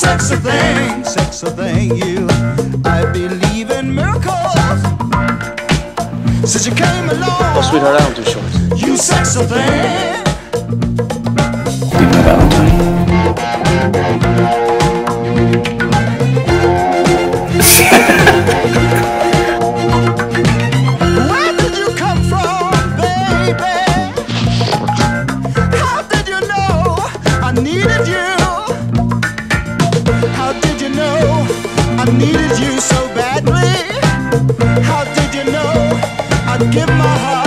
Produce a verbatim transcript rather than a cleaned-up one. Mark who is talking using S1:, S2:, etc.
S1: sexy thing, sexy thing, you. I believe in miracles. Since you came along,
S2: Oh, sweetheart, I don't do shorts.
S1: you sexy thing.
S3: Be my Valentine.
S1: Where did you come from, baby? How did you know I needed you? How did you know I needed you so badly? How did you know I'd give my heart?